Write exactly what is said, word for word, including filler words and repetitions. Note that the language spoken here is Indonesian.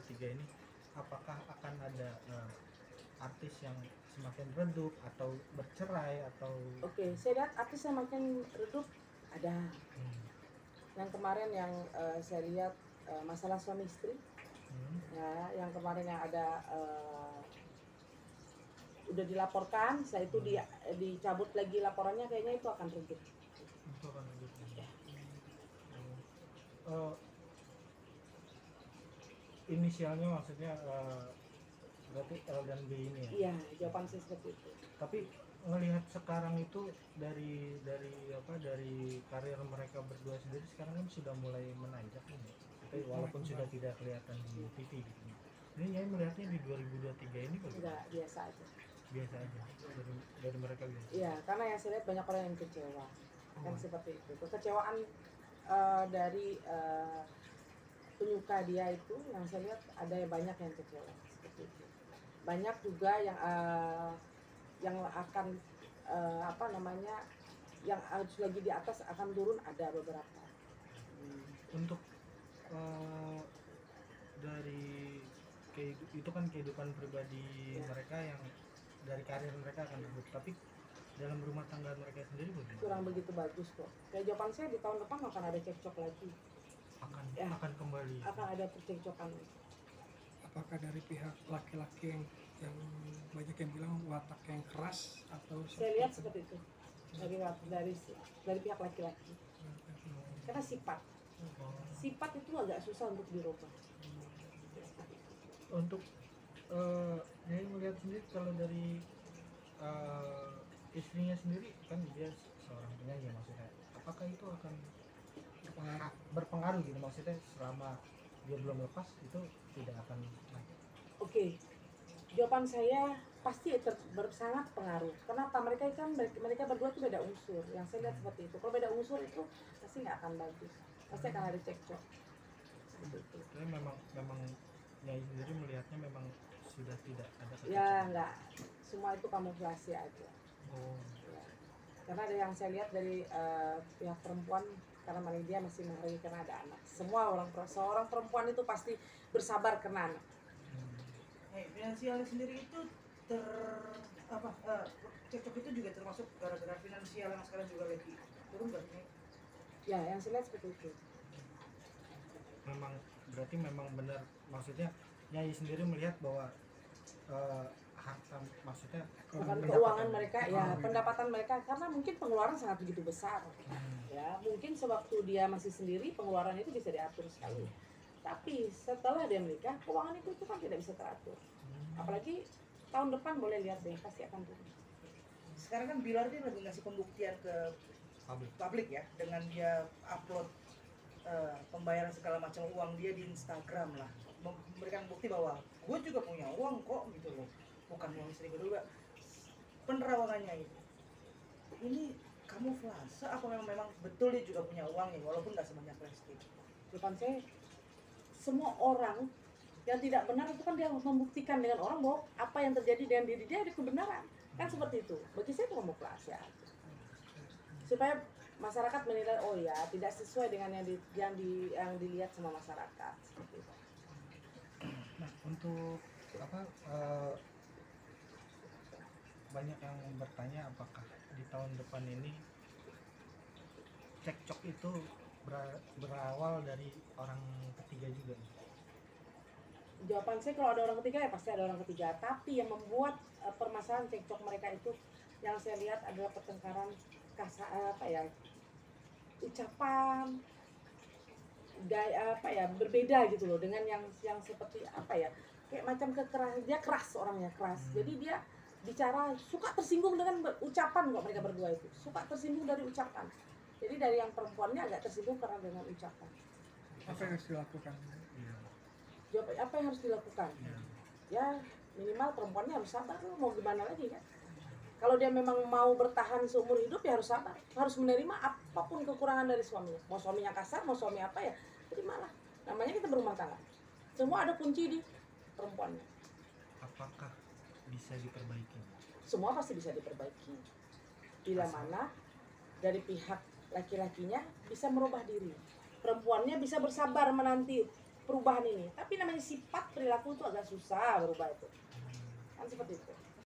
tiga ini, apakah akan ada uh, artis yang semakin redup atau bercerai atau? Oke, saya lihat artis yang makin redup ada. Hmm. Yang kemarin yang uh, saya lihat uh, masalah suami istri, hmm. ya, yang kemarin yang ada uh, udah dilaporkan, saya itu hmm. di, dicabut lagi laporannya, kayaknya itu akan redup. Itu akan redup. Ya. Uh, inisialnya maksudnya uh, berarti L dan B ini ya? Iya, jawaban saya seperti itu. Tapi ngelihat sekarang itu dari dari apa dari karir mereka berdua sendiri sekarang kan sudah mulai menanjak nih. Tapi walaupun sudah tidak kelihatan di T V gitu. Ini saya melihatnya di dua ribu dua puluh tiga ini kok. Enggak, biasa aja. Biasa aja. Dari, dari mereka biasa. Iya, karena yang saya lihat banyak orang yang kecewa. Oh. Kan seperti itu. Kekecewaan uh, dari uh, penyuka dia itu yang saya lihat ada banyak yang kecewa seperti itu. Banyak juga yang uh, yang akan uh, apa namanya yang harus lagi di atas akan turun, ada beberapa. Hmm. Untuk uh, dari itu kan kehidupan pribadi ya. Mereka yang dari karir mereka akan redup, tapi dalam rumah tangga mereka sendiri bagaimana? Kurang begitu bagus kok. Kayak jawaban saya di tahun depan akan ada cekcok lagi. Akan ya. akan kembali. Akan ada percekcokan. Apakah dari pihak laki-laki yang yang banyak yang bilang watak yang keras atau saya lihat itu? Seperti itu dari dari dari pihak laki-laki karena sifat sifat itu agak susah untuk dirubah. Untuk uh, saya melihat sendiri kalau dari uh, istrinya sendiri kan dia seorang penyanyi, maksudnya apakah itu akan berpengaruh, berpengaruh gitu maksudnya selama dia belum lepas itu tidak akan. Oke, okay. Jawaban saya pasti ter- sangat pengaruh. Kenapa? Mereka kan mereka berdua itu beda unsur. Yang saya lihat seperti itu. Kalau beda unsur itu pasti nggak akan bagus. Pasti akan ada cekcok. Seperti itu. Tapi memang memang Nyai sendiri melihatnya memang sudah tidak ada kecemasan. Ya nggak. Semua itu kamuflase aja. Oh. Ya. Karena ada yang saya lihat dari uh, pihak perempuan, karena dia masih menghargai karena ada anak. Semua orang seorang perempuan itu pasti bersabar karena anak. Eh, finansial sendiri itu ter apa uh, cekcok itu juga termasuk gara-gara finansial yang sekarang juga lagi turun nggak sih? Ya, yang saya lihat seperti itu. Memang berarti memang benar, maksudnya Nyai sendiri melihat bahwa uh, harta maksudnya bukan keuangan mereka ya oh, pendapatan mereka karena mungkin pengeluaran sangat begitu besar. Hmm. Ya, mungkin sewaktu dia masih sendiri pengeluaran itu bisa diatur sekali. Hmm. Tapi setelah dia menikah, keuangan itu, itu kan tidak bisa teratur. Hmm. Apalagi tahun depan boleh lihat deh, pasti akan turun. Sekarang kan Bilar dia lagi ngasih pembuktian ke publik, publik ya, dengan dia upload uh, pembayaran segala macam uang dia di Instagram lah, memberikan bukti bahwa gue juga punya uang kok gitu loh, bukan uang istri gue juga. Penerawangannya itu, ini kamuflase apa memang memang betul dia juga punya uang ya, walaupun nggak sebanyak Lesti? Bukan saya. Semua orang yang tidak benar itu kan dia membuktikan dengan orang bahwa apa yang terjadi dengan diri dia ada kebenaran. Kan seperti itu. Bagi saya itu kamuflase ya. Supaya masyarakat menilai oh ya tidak sesuai dengan yang di, yang, di, yang dilihat sama masyarakat seperti itu. Nah, untuk apa uh, banyak yang bertanya apakah di tahun depan ini cekcok itu berawal dari orang ketiga juga? Jawaban saya kalau ada orang ketiga ya pasti ada orang ketiga. Tapi yang membuat uh, permasalahan cekcok mereka itu yang saya lihat adalah pertengkaran kasar apa ya ucapan gaya apa ya berbeda gitu loh dengan yang yang seperti apa ya kayak macam kekeras dia keras orangnya keras. Hmm. Jadi dia bicara suka tersinggung dengan ucapan kok mereka berdua itu suka tersinggung dari ucapan. Jadi dari yang perempuannya agak tersinggung karena dengan ucapan. Apa yang harus dilakukan? Jawab apa yang harus dilakukan? Ya, ya minimal perempuannya harus sabar loh, mau gimana lagi kan? Kalau dia memang mau bertahan seumur hidup ya harus sabar, harus menerima apapun kekurangan dari suaminya. Mau suaminya kasar, mau suami apa ya, terimalah. Namanya kita berumah tangga. Semua ada kunci di perempuannya. Apakah bisa diperbaiki? Semua pasti bisa diperbaiki. Bila Asal. mana dari pihak laki-lakinya bisa merubah diri, perempuannya bisa bersabar menanti perubahan ini. Tapi namanya sifat perilaku itu agak susah berubah itu. Kan seperti itu.